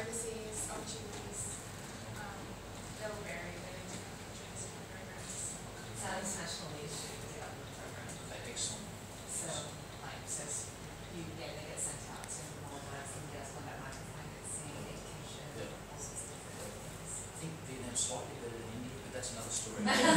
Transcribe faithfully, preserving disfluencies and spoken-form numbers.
services, opportunities. Um, they'll vary within different countries, different programs. It's not international leadership with the other programs. Okay, excellent. So, like, so you get, they get sent out to all of us, somebody else went back like financing, education, Yep. all sorts of different things. I think Vietnam's slightly better than India, but that's another story.